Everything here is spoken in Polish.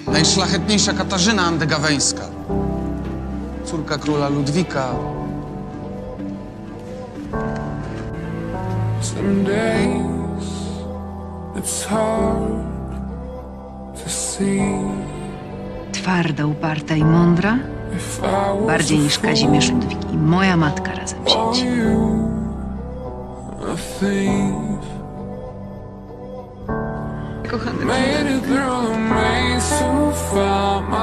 Najszlachetniejsza Katarzyna Andegaweńska, córka króla Ludwika. Some days it's hard to see. Twarda, uparta i mądra, If I was bardziej niż Kazimierz Ludwik i moja matka razem for wzięci. you, a thief. Kochany Made it through the maze to find my